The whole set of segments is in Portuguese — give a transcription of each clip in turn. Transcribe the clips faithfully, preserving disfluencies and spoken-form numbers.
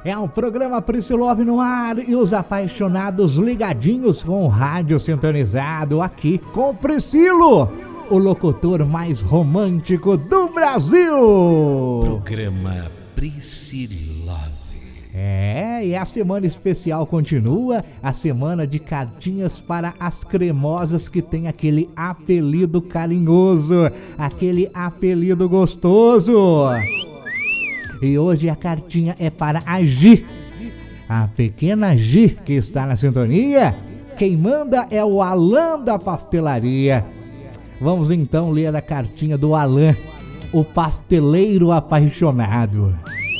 É o programa Priscilove no ar e os apaixonados ligadinhos com o rádio sintonizado aqui com o Priscilo, o locutor mais romântico do Brasil. Programa Priscilove. É, e a semana especial continua, a semana de cartinhas para as cremosas que tem aquele apelido carinhoso, aquele apelido gostoso. E hoje a cartinha é para a Gi, a pequena Gi que está na sintonia. Quem manda é o Alan da pastelaria. Vamos então ler a cartinha do Alan, o pasteleiro apaixonado.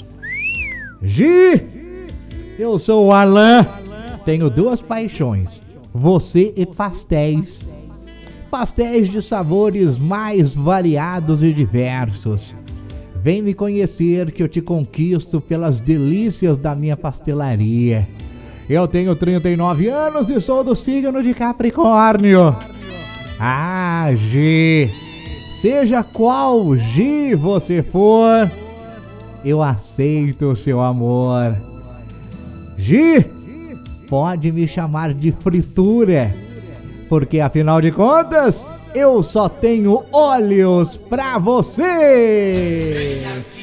Gi, eu sou o Alan, tenho duas paixões, você e pastéis. Pastéis de sabores mais variados e diversos. Vem me conhecer que eu te conquisto pelas delícias da minha pastelaria. Eu tenho trinta e nove anos e sou do signo de Capricórnio. Ah, Gi, seja qual Gi você for, eu aceito o seu amor. Gi, pode me chamar de fritura, porque afinal de contas, eu só tenho olhos pra você.